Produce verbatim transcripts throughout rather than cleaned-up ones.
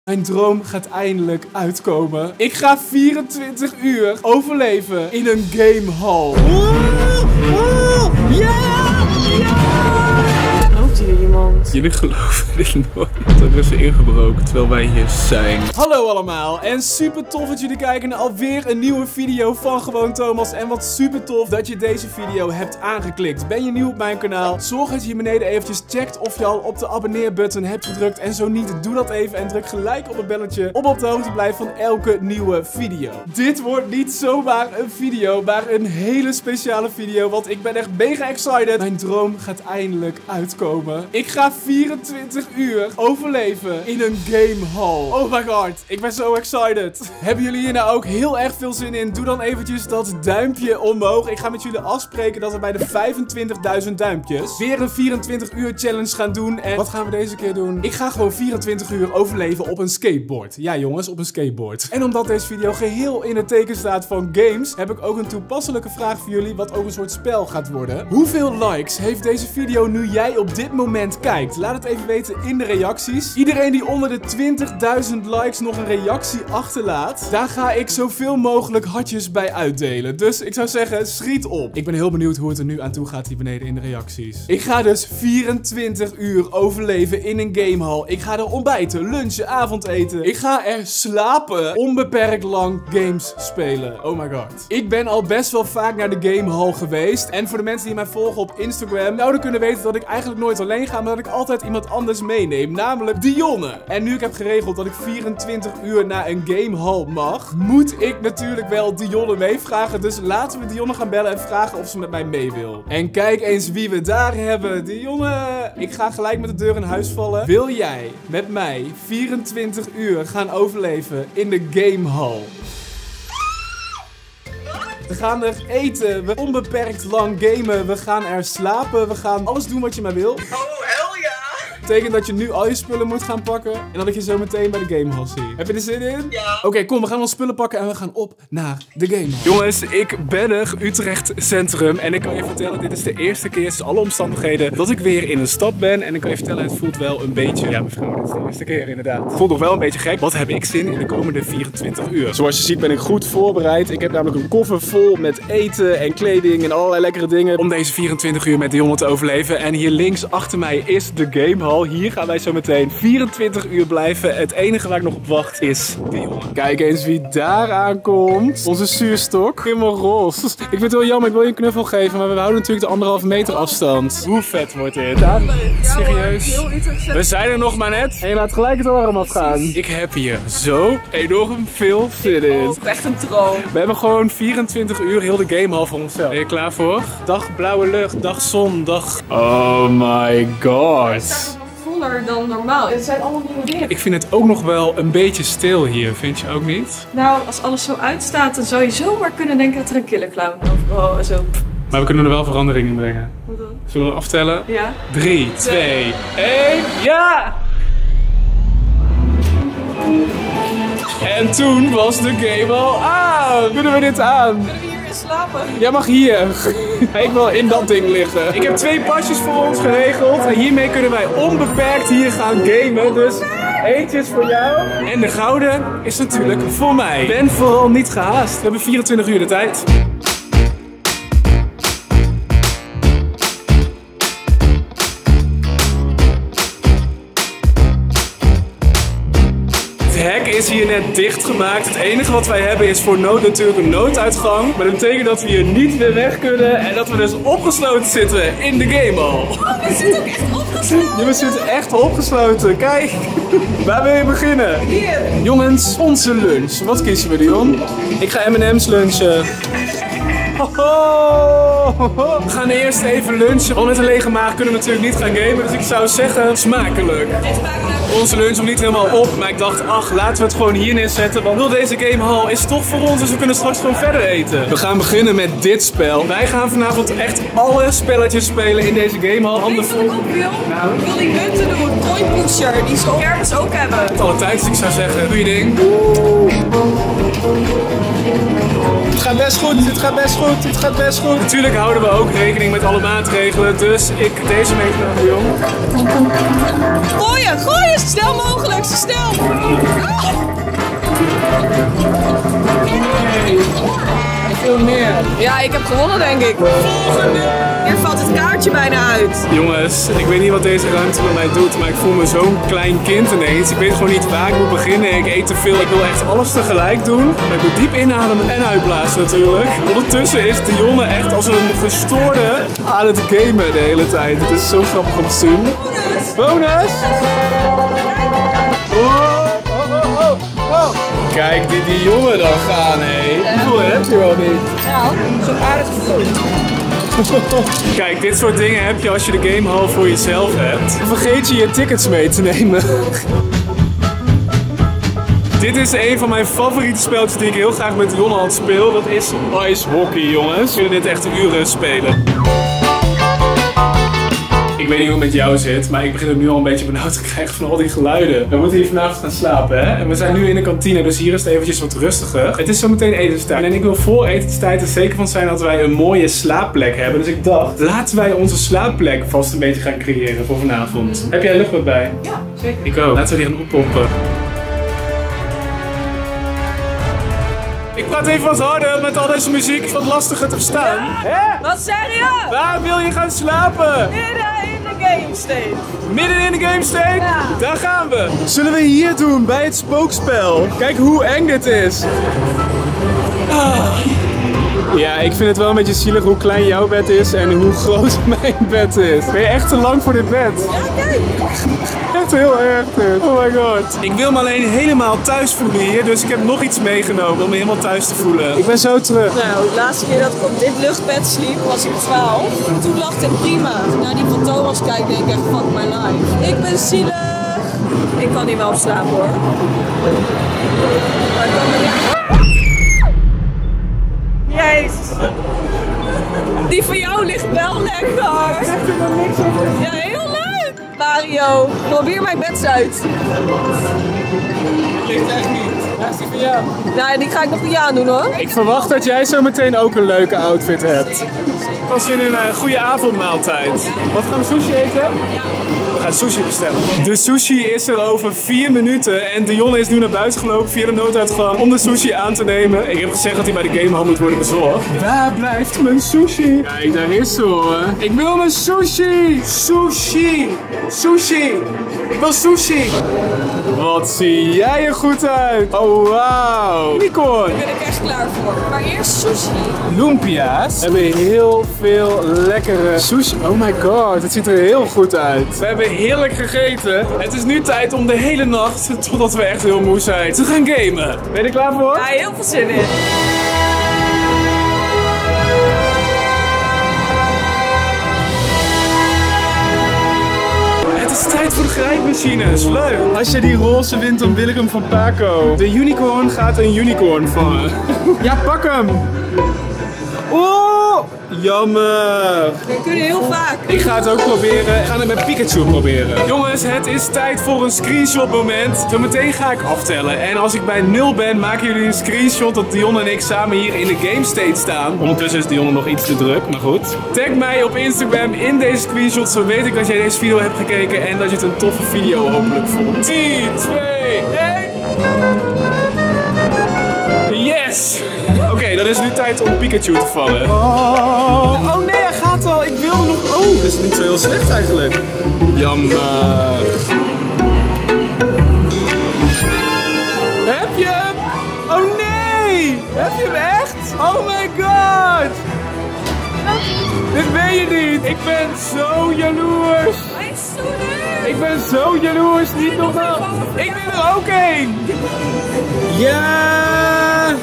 Mijn droom gaat eindelijk uitkomen. Ik ga vierentwintig uur overleven in een gamehall. Ja! Loopt hier iemand? Jullie geloven dit nooit. Er is ingebroken terwijl wij hier zijn. Hallo allemaal en super tof dat jullie kijken naar alweer een nieuwe video van Gewoon Thomas. En wat super tof dat je deze video hebt aangeklikt. Ben je nieuw op mijn kanaal? Zorg dat je hier beneden eventjes checkt of je al op de abonneerbutton hebt gedrukt. En zo niet, doe dat even en druk gelijk op het belletje om op de hoogte te blijven van elke nieuwe video. Dit wordt niet zomaar een video, maar een hele speciale video, want ik ben echt mega excited. Mijn droom gaat eindelijk uitkomen. Ik ga vierentwintig uur overleven in een gamehall. Oh my god, ik ben zo excited. Hebben jullie hier nou ook heel erg veel zin in? Doe dan eventjes dat duimpje omhoog. Ik ga met jullie afspreken dat we bij de vijfentwintigduizend duimpjes weer een vierentwintig uur challenge gaan doen. En wat gaan we deze keer doen? Ik ga gewoon vierentwintig uur overleven op een skateboard. Ja jongens, op een skateboard. En omdat deze video geheel in het teken staat van games, heb ik ook een toepasselijke vraag voor jullie, wat ook een soort spel gaat worden. Hoeveel likes heeft deze video nu jij op dit moment kijkt? Laat het even weten in de reacties. Iedereen die onder de twintigduizend likes nog een reactie achterlaat, daar ga ik zoveel mogelijk hartjes bij uitdelen. Dus ik zou zeggen, schiet op. Ik ben heel benieuwd hoe het er nu aan toe gaat hier beneden in de reacties. Ik ga dus vierentwintig uur overleven in een gamehall. Ik ga er ontbijten, lunchen, avondeten. Ik ga er slapen. Onbeperkt lang games spelen. Oh my god. Ik ben al best wel vaak naar de gamehall geweest. En voor de mensen die mij volgen op Instagram, zouden kunnen weten dat ik eigenlijk nooit alleen ga, maar dat ik altijd iemand anders meeneem. Namelijk Dionne. En nu ik heb geregeld dat ik vierentwintig uur naar een gamehall mag, moet ik natuurlijk wel Dionne meevragen. Dus laten we Dionne gaan bellen en vragen of ze met mij mee wil. En kijk eens wie we daar hebben. Dionne. Ik ga gelijk met de deur in huis vallen. Wil jij met mij vierentwintig uur gaan overleven in de gamehall? We gaan er eten, we onbeperkt lang gamen, we gaan er slapen, we gaan alles doen wat je maar wil. Oh, hell ja! Betekent dat je nu al je spullen moet gaan pakken en dat ik je zo meteen bij de gamehall zie. Heb je er zin in? Ja. Oké, okay, kom, we gaan onze spullen pakken en we gaan op naar de gamehall. Jongens, ik ben er, Utrecht Centrum. En ik kan je vertellen, dit is de eerste keer, sinds alle omstandigheden, dat ik weer in een stad ben. En ik kan je vertellen, het voelt wel een beetje... Ja, mevrouw, dit is de eerste keer inderdaad. Het voelt nog wel een beetje gek. Wat heb ik zin in de komende vierentwintig uur? Zoals je ziet ben ik goed voorbereid. Ik heb namelijk een koffer vol met eten en kleding en allerlei lekkere dingen om deze vierentwintig uur met Dionne te overleven. En hier links achter mij is de gamehall. Hier gaan wij zo meteen vierentwintig uur blijven. Het enige waar ik nog op wacht is Dionne. Kijk eens wie daar aankomt. Onze zuurstok. Helemaal roze. Ik vind het wel jammer, ik wil je een knuffel geven, maar we houden natuurlijk de anderhalve meter afstand. Hoe vet wordt dit? Ja, serieus. We zijn er nog maar net. En je laat gelijk het alarm afgaan. Ik heb hier zo enorm veel zin in. Het is echt een droom. We hebben gewoon vierentwintig uur heel de gamehall voor onszelf. Ben je klaar voor? Dag blauwe lucht, dag zon, dag... Oh my god. Voller dan normaal. Het zijn allemaal nieuwe dingen. Ik vind het ook nog wel een beetje stil hier, vind je ook niet? Nou, als alles zo uitstaat, dan zou je zomaar kunnen denken dat er een killer clown overal en zo. Maar we kunnen er wel verandering in brengen. Wat dan? Zullen we aftellen? Ja. drie, twee, één, ja! En toen was de gamehall aan! Kunnen we dit aan? Kunnen we hier weer slapen? Jij mag hier. Ik wil in dat ding liggen. Ik heb twee pasjes voor ons geregeld. En hiermee kunnen wij onbeperkt hier gaan gamen. Dus eentje is voor jou. En de gouden is natuurlijk voor mij. Ben vooral niet gehaast. We hebben vierentwintig uur de tijd. Het hek is hier net dichtgemaakt. Het enige wat wij hebben is voor nood natuurlijk een nooduitgang. Maar dat betekent dat we hier niet meer weg kunnen. En dat we dus opgesloten zitten in de gamehall. Oh, we zitten ook echt opgesloten. Ja, we zitten echt opgesloten. Kijk, waar wil je beginnen? Hier. Jongens, onze lunch. Wat kiezen we, Dion? Ik ga M en M's lunchen. We gaan eerst even lunchen. Want met een lege maag kunnen we natuurlijk niet gaan gamen. Dus ik zou zeggen, smakelijk. Onze lunch nog niet helemaal op. Maar ik dacht, ach, laten we het gewoon hier neerzetten. Want heel deze gamehall is toch voor ons. Dus we kunnen straks gewoon verder eten. We gaan beginnen met dit spel. Wij gaan vanavond echt alle spelletjes spelen in deze gamehall. Handen vol. Weet je wat ik ook wil? Nou. Ik wil die munten doen. Coin pusher. Die ze kermis ook hebben. Het alle tijd, dus ik zou zeggen, doe je ding. Het gaat best goed, het gaat best goed, het gaat best goed. Natuurlijk houden we ook rekening met alle maatregelen, dus ik deze meegenomen, de jong. Gooien, gooien, zo snel mogelijk, zo snel. Ah. Veel meer. Ja, ik heb gewonnen denk ik. Hier valt het kaartje bijna uit. Jongens, ik weet niet wat deze ruimte met mij doet, maar ik voel me zo'n klein kind ineens. Ik weet gewoon niet waar ik moet beginnen. Ik eet te veel. Ik wil echt alles tegelijk doen. Maar ik moet diep inademen en uitblazen natuurlijk. Ondertussen is Dionne echt als een gestoorde aan het gamen de hele tijd. Het is zo grappig om te zien. Bonus! Oh, oh, oh, oh, oh. Kijk die, die jongen dan gaan, hé. Hoeveel heb je wel niet? Nou, zo'n aardig gevoel. Kijk, dit soort dingen heb je als je de gamehall voor jezelf hebt. Vergeet je je tickets mee te nemen. Dit is een van mijn favoriete spelletjes die ik heel graag met Dionne aan speel. Dat is ice hockey, jongens. We kunnen dit echt uren spelen. Ik weet niet hoe het met jou zit, maar ik begin het nu al een beetje benauwd te krijgen van al die geluiden. We moeten hier vanavond gaan slapen, hè? En we zijn nu in de kantine, dus hier is het eventjes wat rustiger. Het is zo meteen etenstijd. En ik wil voor etenstijd er zeker van zijn dat wij een mooie slaapplek hebben. Dus ik dacht, laten wij onze slaapplek vast een beetje gaan creëren voor vanavond. Heb jij luchtbad bij? Ja, zeker. Ik ook. Laten we die gaan oppompen. Ik praat even wat harder met al deze muziek. Is wat lastiger te verstaan. Hè? Wat zeg je? Waar wil je gaan slapen? Midden in de game state. Midden in de game state? Ja. Daar gaan we. Zullen we hier doen, bij het spookspel? Kijk hoe eng dit is. Ah. Ja, ik vind het wel een beetje zielig hoe klein jouw bed is en hoe groot mijn bed is. Ben je echt te lang voor dit bed? Ja, kijk. Echt heel erg dit. Oh my god. Ik wil me alleen helemaal thuis voelen hier, dus ik heb nog iets meegenomen om me helemaal thuis te voelen. Ik ben zo terug. Nou, de laatste keer dat ik op dit luchtbed sliep was ik twaalf. Toen lag het prima. Als ik naar die van Thomas kijk, denk ik echt fuck my life. Ik ben zielig. Ik kan niet meer opslapen hoor. Maar ik kan me niet... Jezus. Die van jou ligt wel lekker. Ja, heel leuk. Mario, probeer mijn bed uit. Ligt echt niet. Waar is die van jou? Nou, die ga ik nog niet aandoen hoor. Ik verwacht dat jij zo meteen ook een leuke outfit hebt. Ik was in een uh, goede avondmaaltijd. Wat gaan we sushi eten? We gaan sushi bestellen. De sushi is er over vier minuten en Dionne is nu naar buiten gelopen via de nooduitgang om de sushi aan te nemen. Ik heb gezegd dat hij bij de gamehall moet worden bezorgd. Waar blijft mijn sushi? Kijk, daar is ze hoor. Ik wil mijn sushi! Sushi! Sushi! Ik wil sushi! Wat zie jij er goed uit! Oh wauw! Unicorn! Daar ben ik echt klaar voor. Maar eerst sushi. Lumpia's. We hebben heel veel lekkere sushi. Oh my god, het ziet er heel goed uit. We hebben heerlijk gegeten. Het is nu tijd om de hele nacht, totdat we echt heel moe zijn, te gaan gamen. Ben je er klaar voor? Ja, heel veel zin in. Het is tijd voor de grijpmachines. Leuk. Als je die roze wint, dan wil ik hem van Paco. De unicorn gaat een unicorn vangen. Ja, pak hem! Oh, jammer. We kunnen heel vaak. Ik ga het ook proberen. Ik ga het met Pikachu proberen. Jongens, het is tijd voor een screenshot moment. Zometeen ga ik aftellen. En als ik bij nul ben, maken jullie een screenshot dat Dionne en ik samen hier in de game state staan. Ondertussen is Dionne nog iets te druk, maar goed. Tag mij op Instagram in deze screenshot, zo weet ik dat jij deze video hebt gekeken en dat je het een toffe video hopelijk vond. drie, twee, één. Yes! Oké, okay, dan is het nu tijd om Pikachu te vangen. Oh, oh nee, hij gaat al. Ik wil nog... Oh, dat is niet zo heel slecht eigenlijk. Jammer. Heb je hem? Oh nee! Heb je hem echt? Oh my god! Dit ben je niet. Ik ben zo jaloers. Hij is zo leuk. Ik ben zo jaloers. Niet normaal. Ik ben er ook één. Ja!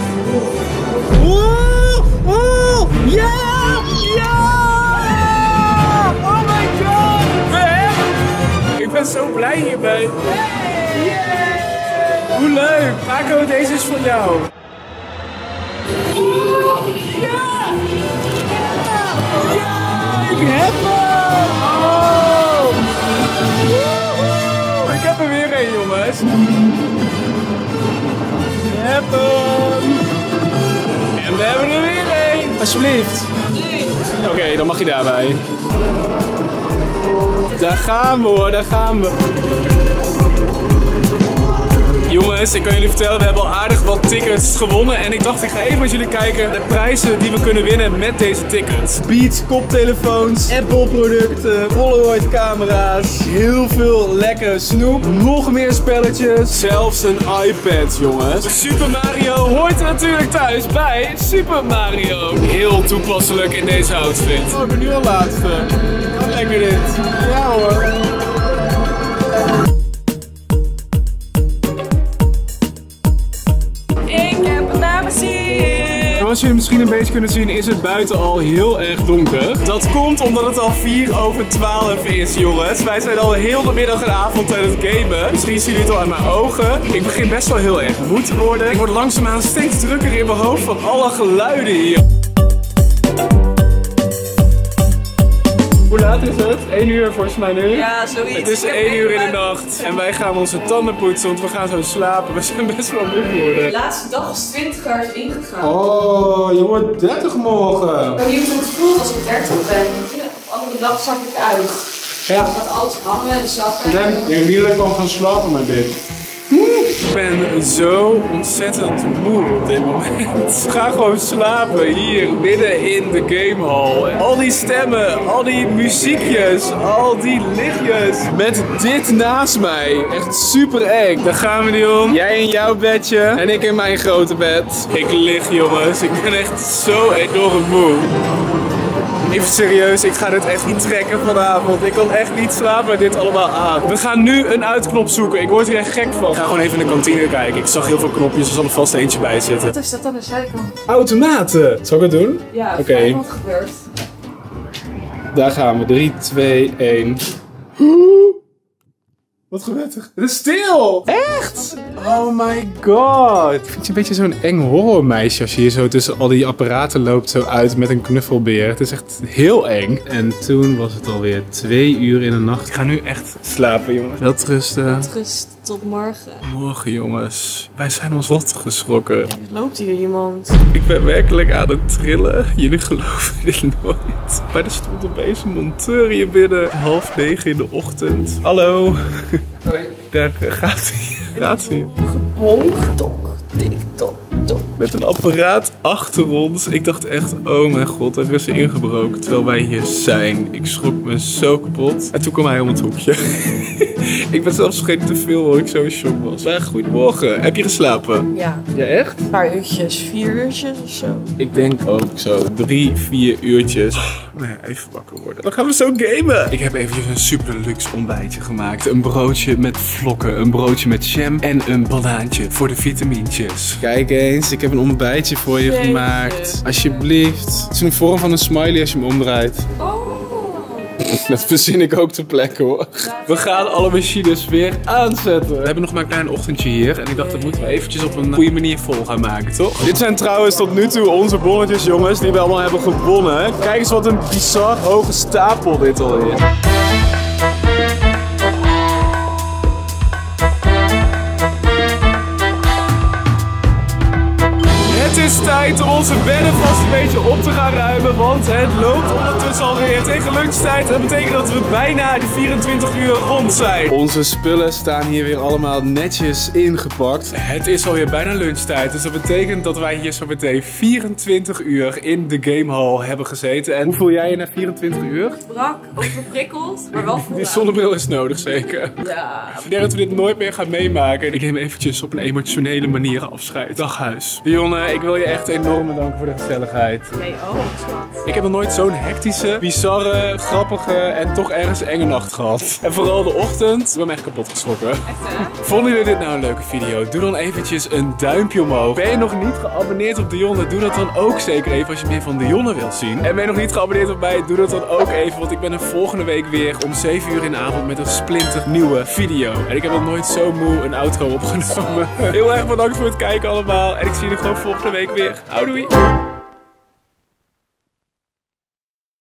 Oeh! Oeh! Ja! Ja! Oh my god! Weg! Ik ben zo blij hierbij. Yeah! Hoe leuk! Paco, deze is voor jou. Ja! Ik heb hem! Oh! Woehoe! Ik heb er weer een, jongens. Ik heb hem! We hebben er weer één. Alsjeblieft. Oké, okay, dan mag je daarbij. Daar gaan we hoor, daar gaan we. Jongens, ik kan jullie vertellen, we hebben al aardig wat tickets gewonnen. En ik dacht, ik ga even met jullie kijken de prijzen die we kunnen winnen met deze tickets. Beats, koptelefoons, Apple producten, Polaroid camera's, heel veel lekkere snoep, nog meer spelletjes, zelfs een iPad, jongens. Super Mario hoort er natuurlijk thuis bij Super Mario. Heel toepasselijk in deze outfit. Oh, ik ben nu al laatste. Wat lekker dit. Ja hoor. Zoals jullie misschien een beetje kunnen zien is het buiten al heel erg donker. Dat komt omdat het al vier over twaalf is, jongens. Wij zijn al heel de middag en avond aan het gamen. Misschien zien jullie het al aan mijn ogen. Ik begin best wel heel erg moe te worden. Ik word langzaamaan steeds drukker in mijn hoofd van alle geluiden hier. Hoe laat is het? één uur volgens mij nu. Ja, zoiets. Het is één uur in de nacht. En wij gaan onze tanden poetsen, want we gaan zo slapen. We zijn best wel moe geworden. De laatste dag is twintig jaar ingegaan. Oh, je wordt dertig morgen. Ik ben benieuwd hoe het voelt als ik dertig ben. Op andere dag zak ik uit. Ja. Het gaat alles hangen en zakken. Ik denk niet dat ik kan gaan slapen met dit. Ik ben zo ontzettend moe op dit moment. Ga gewoon slapen hier midden in de gamehall. Al die stemmen, al die muziekjes, al die lichtjes. Met dit naast mij. Echt super eng. Daar gaan we, Dion. Jij in jouw bedje en ik in mijn grote bed. Ik lig, jongens. Ik ben echt zo enorm moe. Even serieus, ik ga dit echt niet trekken vanavond. Ik kan echt niet slapen met dit allemaal aan. We gaan nu een uitknop zoeken. Ik word hier echt gek van. Ik ga gewoon even in de kantine kijken. Ik zag heel veel knopjes, er zal er vast eentje bij zitten. Wat is dat aan de zijkant? Automaten! Zal ik het doen? Ja, oké. Okay. Wat gebeurt? Daar gaan we. drie, twee, één. Wat gebeurt er? Het is stil! Echt? Oh my god. Ik vind je een beetje zo'n eng horrormeisje als je hier zo tussen al die apparaten loopt zo uit met een knuffelbeer. Het is echt heel eng. En toen was het alweer twee uur in de nacht. Ik ga nu echt slapen, jongens. Welterusten. Welterust tot morgen. Morgen, jongens. Wij zijn ons rot geschrokken. Er loopt hier iemand. Ik ben werkelijk aan het trillen. Jullie geloven dit nooit. Maar er stond opeens een monteur hier binnen. Half negen in de ochtend. Hallo. Hoi. Daar gaat hij. Gaat hij. Gebonk, tok, tik, tok, tok. Met een apparaat achter ons. Ik dacht echt, oh mijn god, er is ingebroken terwijl wij hier zijn. Ik schrok me zo kapot. En toen kwam hij om het hoekje. Ik ben zelfs vergeten te filmen, omdat ik zo in shock was. Maar goedemorgen. Heb je geslapen? Ja. Ja, echt? Een paar uurtjes, vier uurtjes of zo. Ik denk ook zo drie, vier uurtjes. Nou ja, even wakker worden. Dan gaan we zo gamen. Ik heb eventjes een super luxe ontbijtje gemaakt. Een broodje met vlokken, een broodje met jam en een banaantje voor de vitamintjes. Kijk eens, ik heb een ontbijtje voor je Jeetje. gemaakt. Alsjeblieft. Het is een vorm van een smiley als je hem omdraait. Oh. Dat verzin ik ook ter plekke hoor. We gaan alle machines weer aanzetten. We hebben nog maar een klein ochtendje hier. En ik dacht dat moeten we eventjes op een goede manier vol gaan maken, toch? Dit zijn trouwens tot nu toe onze bonnetjes, jongens, die we allemaal hebben gewonnen. Kijk eens wat een bizar hoge stapel dit al is. Het is tijd om onze bedden vast een beetje op te gaan ruimen, want het loopt ondertussen alweer tegen lunchtijd. Dat betekent dat we bijna de vierentwintig uur rond zijn. Onze spullen staan hier weer allemaal netjes ingepakt. Het is alweer bijna lunchtijd, dus dat betekent dat wij hier zo meteen vierentwintig uur in de gamehall hebben gezeten. En hoe voel jij je na vierentwintig uur? Brak, overprikkeld, maar wel voldaan. Die zonnebril is nodig, zeker. Ja. Ik denk dat we dit nooit meer gaan meemaken. Ik neem eventjes op een emotionele manier afscheid. Dag huis. Dionne, ik wil je echt enorm bedanken voor de gezelligheid. Nee, oh, schat. Ik heb nog nooit zo'n hectische, bizarre, grappige en toch ergens enge nacht gehad. En vooral de ochtend, ik ben me echt kapot geschrokken. Echt, hè? Vonden jullie dit nou een leuke video? Doe dan eventjes een duimpje omhoog. Ben je nog niet geabonneerd op Dionne? Doe dat dan ook zeker even als je meer van Dionne wilt zien. En ben je nog niet geabonneerd op mij? Doe dat dan ook even, want ik ben er volgende week weer om zeven uur in de avond met een splinter nieuwe video. En ik heb nog nooit zo moe een outro opgenomen. Heel erg bedankt voor het kijken allemaal. En ik zie jullie gewoon volgende week weer. Houdoei!